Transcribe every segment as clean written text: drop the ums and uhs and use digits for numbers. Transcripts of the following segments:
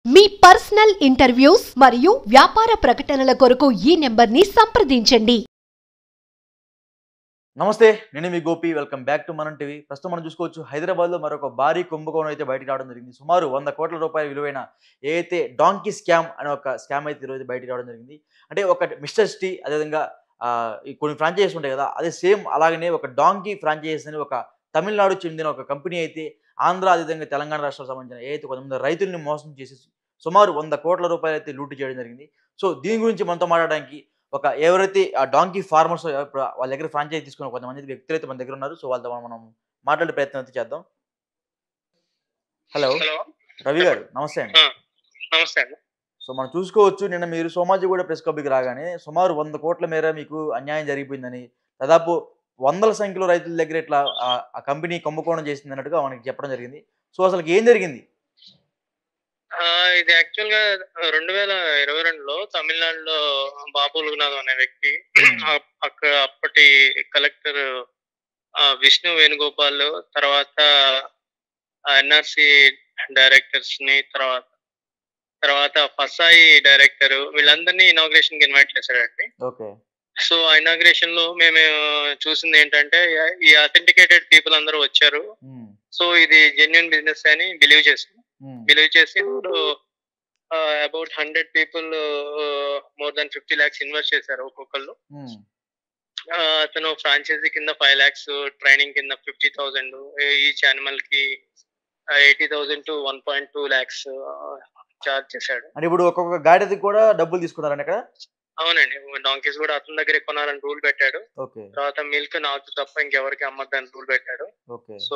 మీ personal interviews మరియు వ్యాపార ప్రకటనల కొరకు ఈ నెంబర్ని సంప్రదించండి. నమస్తే, నేను మీ Gopi. Welcome back to Manam TV. ప్రస్తుతం మనం చూసుకోవచ్చు, హైదరాబాద్లో మరొక భారీ కుంభకోణం అయితే బయటికి రావడం జరిగింది. సుమారు 100 కోట్ల రూపాయల విలువైన ఏదైతే డాంకీ స్కామ్ అనే ఒక స్కామ్ అయితే ఈరోజు బయటికి రావడం జరిగింది. అంటే ఒక మిస్టర్ టీ, అదేవిధంగా ఈ కొన్ని ఫ్రాంచైజీస్ ఉంటాయి కదా, అదే సేమ్ అలాగనే ఒక డాంకీ ఫ్రాంచైజీస్ అని ఒక తమిళనాడు చెందిన ఒక కంపెనీ అయితే ఆంధ్ర, అదేవిధంగా తెలంగాణ రాష్ట్రాలకు సంబంధించిన ఏదైతే కొంతమంది రైతుల్ని మోసం చేసి సుమారు 100 కోట్ల రూపాయలు అయితే లూటీ చేయడం జరిగింది. సో దీని గురించి మనతో మాట్లాడడానికి ఎవరైతే ఆ డాంకీ ఫార్మర్స్ ఇప్పుడు వాళ్ళ దగ్గర ఫ్రాంచైజీ తీసుకున్న కొంతమంది వ్యక్తులు అయితే మన దగ్గర ఉన్నారు. సో వాళ్ళతో మనం మాట్లాడే ప్రయత్నం అయితే చేద్దాం. హలో హలో రవి గారు, నమస్తే అండి. నమస్తే అండి. సో మనం చూసుకోవచ్చు, నిన్న మీరు సోమాజిగూడ ప్రెస్ క్లబ్కి రాగానే సుమారు 100 కోట్ల మేర మీకు అన్యాయం జరిగిపోయిందని, దాదాపు వందల సంఖ్యలో రైతుల దగ్గర ఇట్లా ఆ కంపెనీ కుంభకోణం చేసింది అన్నట్టుగా మనకి చెప్పడం జరిగింది. సో అసలు ఏం జరిగింది? ఇది యాక్చువల్ గా 2022లో తమిళనాడులో బాబు లోనాథ్ అనే వ్యక్తి అక్కడ అప్పటి కలెక్టర్ విష్ణు వేణుగోపాల్, తర్వాత ఎన్ఆర్సి డైరెక్టర్స్ ని, తర్వాత ఫసాయి డైరెక్టర్, వీళ్ళందరినీ ఇనాగ్రేషన్ కి ఇన్వైట్ చేశాడండి. ఓకే. సో ఆ ఇనాగ్రేషన్ లో మేము చూసింది ఏంటంటే, ఈ అథెంటికేటెడ్ పీపుల్ అందరూ వచ్చారు. సో ఇది జెన్యున్ బిజినెస్ అని బిలీవ్ చేసి about 100 people more than 50 lakhs invest చేశారు ఒక్కొక్కళ్ళు. అతను ఫ్రాంచైజీ కింద 5 lakhs, ట్రైనింగ్ కింద 50,000, ఈచ్ యానిమల్ కి 80,000 to 1.2 lakhs చార్జ్ చేశాడు. అంటే ఇప్పుడు ఒక్కొక్క గాడిదకి కూడా డబ్బులు తీసుకున్నారండి అక్కడ? అవునండి, డాంకీస్ కూడా అతని దగ్గర కొనాలని రూల్ పెట్టాడు. ఓకే. తర్వాత మిల్క్ నాకు తప్ప ఇంకెవరికి అమ్మద్దని రూల్ పెట్టాడు. ఓకే. సో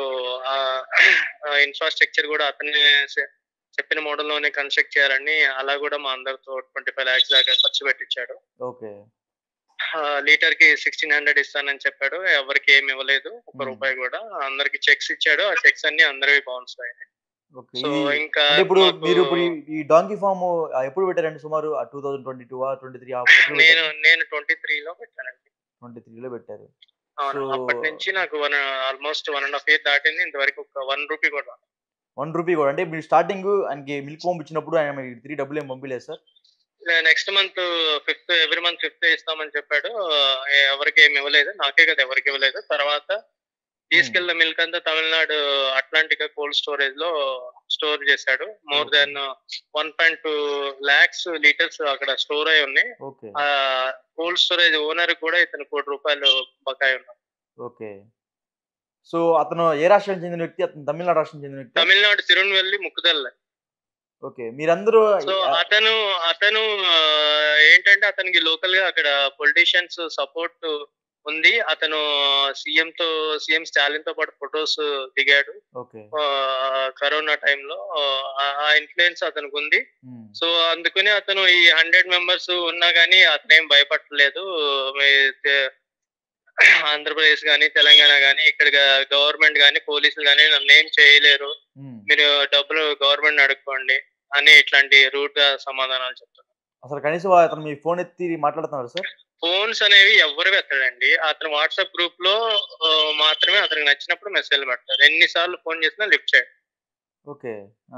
ఆ ఇన్ఫ్రాస్ట్రక్చర్ కూడా అతన్ని చెప్పిన మోడల్ లోనే కన్స్ట్రక్ట్ చేయాలని, అలా కూడా మా అందరితో 25 lakhs దాకా ఖర్చు పెట్టించాడు. ఓకే. లీటర్ కి 1600 ఇస్తానని చెప్పాడు. ఎవరికి ఏమి ఇవ్వలేదు, ఒక్క రూపాయి కూడా. అందరికి చెక్స్ ఇచ్చాడు. ఆ చెక్స్ అన్ని అందరివి బౌన్స్ అయ్యాయి. సో ఇంకా ఇప్పుడు మీరు ఈ డాంకీ ఫామ్ ఎప్పుడు పెట్టారండి? సుమారు 2022 23 నేను 23లో పెట్టానండి. 23లో పెట్టారు. అవును. అప్పటి నుంచి నాకు ఆల్మోస్ట్ 1.5 year దాటింది. ఇంతవరకు ఒక 1 రూపీ కూడా. 1 రూపీ కూడా? అంటే మీరు స్టార్టింగ్ ఆయనకి మిల్క్ పంపించినప్పుడు ఆయన మీకు తిరిగి డబ్బులు ఏం పంపించలేదు sir? Next month 5th, every month 5th ఇస్తామని చెప్పాడు. ఎవరికి ఏమి ఇవ్వలేదు, నాకే కదా ఎవరికి ఇవ్వలేదు. తర్వాత తీసుకెళ్ళిన మిల్క్ అంతా తమిళనాడు అట్లాంటిక్ కోల్డ్ స్టోరేజ్ లో స్టోర్ చేశాడు. మోర్ దాన్ 1.2 lakhs లీటర్స్ అక్కడ స్టోర్ అయి ఉన్నాయి. ఆ కోల్డ్ స్టోరేజ్ ఓనర్ కూడా ఇతను ₹1 కోటి బకాయి ఉన్నారు. ఓకే. సో అతను ఏ రాష్ట్రానికి చెందిన వ్యక్తి? అతను తమిళనాడు రాష్ట్రం చెందిన వ్యక్తి? తమిళనాడు తిరునెల్వేలి ముక్కుదల్. ఓకే. మీరందరూ సో అతను ఏంటంటే, అతనికి లోకల్ గా అక్కడ పొలిటీషియన్స్ సపోర్ట్ ఉంది. అతను సీఎం స్టాలిన్ తో పాటు ఫొటోస్ దిగాడు కరోనా టైంలో. ఆ ఇన్ఫ్లుయెన్స్ అతనికి ఉంది. సో అందుకని అతను ఈ 100 members ఉన్నా గానీ అతనేం భయపడలేదు. ఆంధ్రప్రదేశ్ గానీ, తెలంగాణ గానీ, ఇక్కడ గవర్నమెంట్ గానీ, పోలీసులు గానీ నన్ను ఏం చేయలేరు, మీరు డబ్బులు గవర్నమెంట్ అడుక్కోండి అని ఇట్లాంటి రూట్ గా సమాధానాలు చెప్తున్నారు. అసలు కనీసం అతను మీ ఫోన్ ఎత్తి మాట్లాడుతున్నారు సార్? ఫోన్స్ అనేవి ఎవరు పెట్టాడండి. అతను వాట్సాప్ గ్రూప్ లో మాత్రమే అతనికి నచ్చినప్పుడు మెసేజ్ పెడతారు. ఎన్నిసార్లు ఫోన్ చేసినా లిఫ్ట్ చేయడు. ఓకే.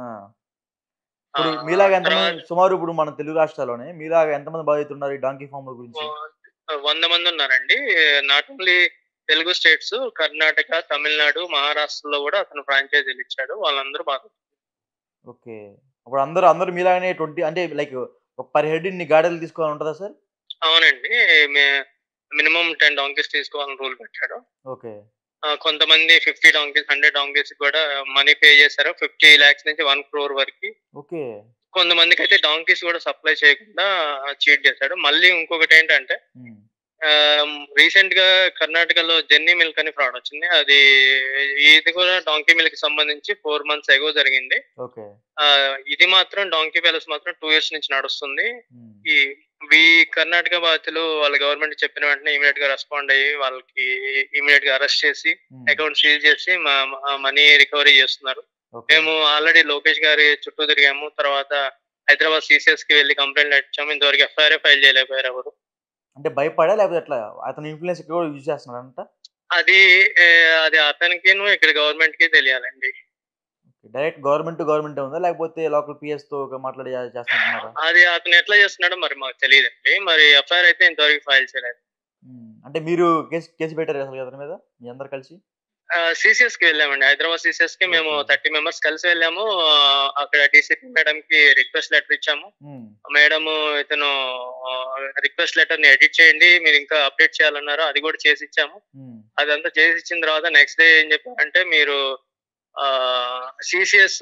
మీలాగా ఎంతమంది సుమారు ఇప్పుడు మన తెలుగు రాష్ట్రాల్లోనే మీలాగా ఎంతమంది బాధితున్నారు ఈ డాంకీ ఫామ్ గురించి? 100 మంది ఉన్నారండి. Not only Telugu states, Karnataka, Tamil Nadu, మహారాష్ట్రలో కూడా అతను ఫ్రాంచైజీలు ఇచ్చాడు. వాళ్ళందరూ బాధితులు. ఓకే. అప్పుడు అందరూ మీలాగానే 20 అంటే లైక్ పర్ హెడ్ ఇన్ని గాడీలు తీసుకోవాలని ఉంటుందా సార్? అవునండి, మినిమం 10 donkeys తీసుకోవాలని రూల్ పెట్టాడు. ఓకే. కొంతమంది 50 donkeys, 100 donkeys కూడా మనీ పే చేశారు. 50 lakhs నుంచి 1 crore వరకు. ఓకే. కొంతమందికి అయితే డాంకీస్ కూడా సప్లై చేయకుండా చీట్ చేశాడు. మళ్ళీ ఇంకొకటి ఏంటంటే, రీసెంట్ గా కర్ణాటకలో జెన్నీ మిల్క్ అని ఫ్రాడ్ వచ్చింది. ఇది కూడా డాంకీ మిల్క్ సంబంధించి 4 months ago జరిగింది. ఇది మాత్రం డాంకీ ప్యాలెస్ మాత్రం 2 years నుంచి నడుస్తుంది. ఈ కర్ణాటక బాధితులు వాళ్ళ గవర్నమెంట్ చెప్పిన వెంటనే ఇమీడియట్ గా రెస్పాండ్ అయ్యి వాళ్ళకి ఇమీడియట్ గా అరెస్ట్ చేసి అకౌంట్ సీల్ చేసి మనీ రికవరీ చేస్తున్నారు. మేము ఆల్రెడీ లోకేష్ గారి చుట్టూ తిరిగాము. తర్వాత హైదరాబాద్ CCS కి వెళ్ళి కంప్లైంట్ ఇచ్చాము. ఇంతవరకు FIR ఫైల్ చేయలేకపోయారు ఎవరు. అంటే భయపడా లేకపోతే ఎట్లా? అతను ఇన్ఫ్లుయెన్స్ ఎక్కువ యూజ్ చేస్తున్నాడంట? అది అతనికి ఇక్కడ గవర్నమెంట్ కి తెలియాలండి. డైరెక్ట్ గవర్నమెంట్ ఉందా? లేకపోతే లోకల్ పిఎస్‌తో మాట్లాడి చేస్తున్నట్టున్నారా? అది అతను ఎట్లా చేస్తున్నాడో మరి మాకు తెలీదండి. మరి ఎఫ్ఐఆర్ అయితే ఇంతవరకు ఫైల్ చేయలేదు. అంటే మీరు కేస్ పెట్టారా అసలు అతని మీద? మీ అందరూ కలిసి? సీసీఎస్‌కి వెళ్ళామండి. హైదరాబాద్ సీసీఎస్‌కి మేము ఓకే. 30 మెంబర్స్ కలిసి వెళ్ళాము. అక్కడ డీసీపీ మేడంకి రిక్వెస్ట్ లెటర్ ఇచ్చాము. హ్మ్. మేడము ఇతను రిక్వెస్ట్ లెటర్‌ని ఎడిట్ చేయండి. మీరు ఇంకా అప్డేట్ చేయాలన్నారు. అది కూడా చేసి ఇచ్చాము. హ్మ్. అదంతా చేసి ఇచ్చిన తర్వాత నెక్స్ట్ డే ఏం చెప్పారంటే మీరు సీసీఎస్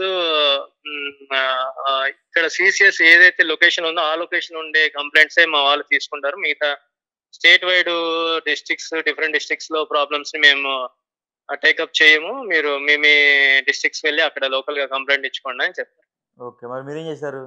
ఇక్కడ సీసీఎస్ ఏదైతే లొకేషన్ ఉందో ఆ లొకేషన్ ఉండే కంప్లైంట్సే మా వాళ్ళు తీసుకుంటారు. మిగతా స్టేట్ వైడ్ డిఫరెంట్ డిస్ట్రిక్ట్స్ లో ప్రాబ్లమ్స్ ని మేము టేకప్ చేయము. మీరు మీ డిస్ట్రిక్ట్స్ వెళ్ళి అక్కడ లోకల్ గా కంప్లైంట్ ఇచ్చుకోండి అని చెప్పారు. ఓకే. మరి మీరేం చేశారు?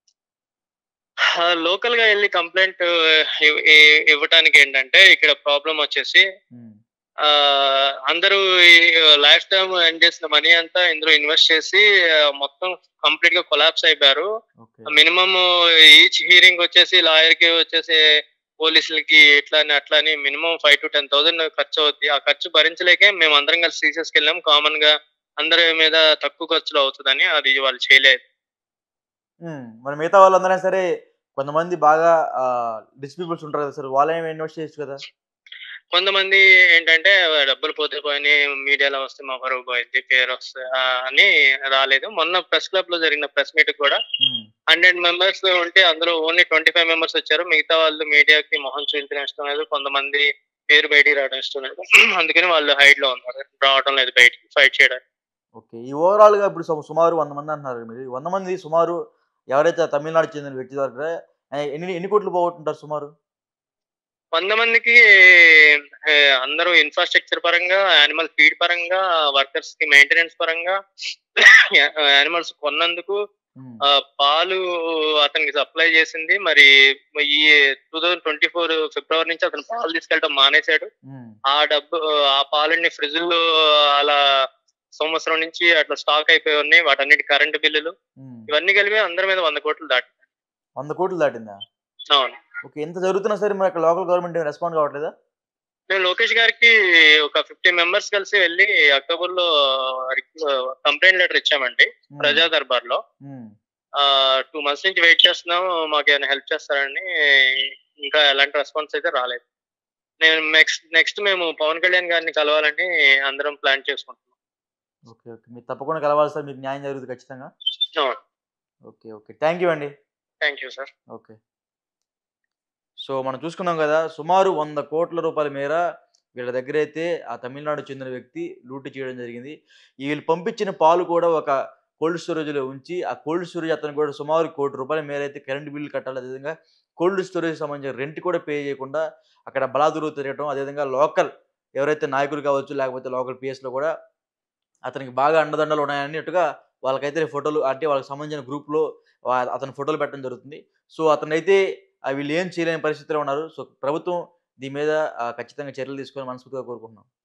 లోకల్ గా వెళ్ళి కంప్లైంట్ ఇవ్వటానికి ఏంటంటే ఇక్కడ ప్రాబ్లం వచ్చేసి హ్మ్. అందరూ ఈ లైఫ్ టైమ్ ఎర్న్ చేసిన మనీ అంతా ఇందులో ఇన్వెస్ట్ చేసి మొత్తం కంప్లీట్ గా కొలాప్స్ అయిపోయారు. ఓకే. మినిమం ఈచ్ హీరింగ్ వచ్చేసి లాయర్ కి వచ్చేసి పోలీసులకి ఇట్లా అని అట్లా అని మినిమం 5,000 to 10,000 ఖర్చు అవుద్ది. ఆ ఖర్చు భరించలేకే మేము అందరం కలిసి సీసెస్కి వెళ్ళాం. కామన్ గా అందరి మీద తక్కువ ఖర్చులో అవుతుందని అది వాళ్ళు చేయలేదు. మరి మిగతా వాళ్ళందరైనా సరే కొంతమంది బాగా రిచ్ పీపుల్స్ ఉంటారు కదా సార్! వాళ్ళేమి ఇన్వెస్ట్ చేయొచ్చు కదా? కొంతమంది ఏంటంటే డబ్బులు పోతే పోయినాయి, మీడియాలో వస్తే మా పరువు పోయింది, పేరు వస్తే అని రాలేదు. మొన్న ప్రెస్ క్లబ్ లో జరిగిన ప్రెస్ మీట్ కూడా హ్మ్. 100 మెంబర్స్ ఉంటే అందులో ఓన్లీ 25 మెంబర్స్ వచ్చారు. మిగతా వాళ్ళు మీడియాకి మొహం చూపించడం ఇష్టం లేదు. కొంతమంది పేరు బయటికి రావడం ఇష్టం లేదు. అందుకని వాళ్ళు హైడ్ లో ఉన్నారు. రావడం లేదు బయటికి ఫైట్ చేయడానికి. ఓకే. ఈ ఓవరాల్‌గా ఇప్పుడు సుమారు 100 మంది అంటున్నారు మీరు. ఈ 100 మంది సుమారు ఎవరైతే తమిళనాడుకి చెందిన వ్యక్తి దగ్గర ఎన్ని కోట్లు పోగొట్టుంటారు సుమారు? 100 మందికి అందరూ ఇన్ఫ్రాస్ట్రక్చర్ పరంగా, యానిమల్ ఫీడ్ పరంగా, వర్కర్స్ కి మెయింటెనెన్స్ పరంగా, యానిమల్స్ కొన్నందుకు హ్మ్. పాలు అతనికి సప్లై చేసింది. మరి ఈ 2024 ఫిబ్రవరి నుంచి అతను పాలు తీసుకెళ్ళడం మానేశాడు. హ్మ్. ఆ పాలన్నీ ఫ్రిడ్జ్‌లో అలా సంవత్సరం నుంచి అట్లా స్టాక్ అయిపోయి ఉన్నాయి. వాటన్నిటి కరెంట్ బిల్లులు హ్మ్. ఇవన్నీ కలిపి అందరి మీద 100 కోట్లు దాటాయి. 100 కోట్లు దాటిందా? అవును. ఓకే. ఇంత జరుగుతున్నా సరే మరి అక్కడ లోకల్ గవర్నమెంట్ ఏమి రెస్పాండ్ కావట్లేదా? మేము లోకేష్ గారికి ఒక 50 మెంబర్స్ కలిసి వెళ్ళి అక్టోబర్‌లో కంప్లెయింట్ లెటర్ ఇచ్చామండి హ్మ్. ప్రజా దర్బార్‌లో. హ్మ్. 2 మంత్స్ నుంచి వెయిట్ చేస్తున్నాం. మాకేమైనా హెల్ప్ చేస్తారని. ఇంకా ఎలాంటి రెస్పాన్స్ అయితే రాలేదు. నేను నెక్స్ట్ మేము పవన్ కళ్యాణ్ గారిని కలవాలని అందరం ప్లాన్ చేసుకుంటున్నాం. ఓకే. ఓకే. మీరు తప్పకుండా కలవాలి సార్. మీకు న్యాయం జరుగుతుంది ఖచ్చితంగా. అవును. ఓకే. ఓకే. థాంక్ యూ అండి. Thank you sir. Okay. So, మనం చూసుకున్నాం గదా! సుమారు 100,00,00,000 మేర వీళ్ళ దగ్గరైతే ఆ తమిళనాడుకు చెందిన వ్యక్తి లూటీ చేయడం జరిగింది. వీళ్ళు పంపించిన పాలు కూడా ఒక కోల్డ్ స్టోరేజ్‌లో ఉంచి, ఆ కోల్డ్ స్టోరేజ్ అతను కూడా సుమారు రూ. 1,00,00,000 మేరైతే కరెంట్ బిల్ కట్టాలి. అదేవిధంగా కోల్డ్ స్టోరేజ్‌కి సంబంధించిన రెంట్ కూడా పే చేయకుండా అక్కడ బలాదూరు తిరగటం. అదేవిధంగా లోకల్ ఎవరైతే నాయకులు కావచ్చు, లేకపోతే లోకల్ పిఎస్‌లో కూడా అతనికి బాగా అండదండలు ఉన్నాయన్నట్టుగా వాళ్ళకైతే ఫోటోలు అంటే వాళ్ళకి సంబంధించిన గ్రూప్‌లో అతని ఫోటోలు పెట్టడం జరుగుతుంది. సో, అతనైతే వీళ్ళు ఏం చేయలేని పరిస్థితిలో ఉన్నారు. సో, ప్రభుత్వం దీని మీద ఖచ్చితంగా చర్యలు తీసుకోవాలని మనస్ఫూర్తిగా కోరుకుంటున్నాం.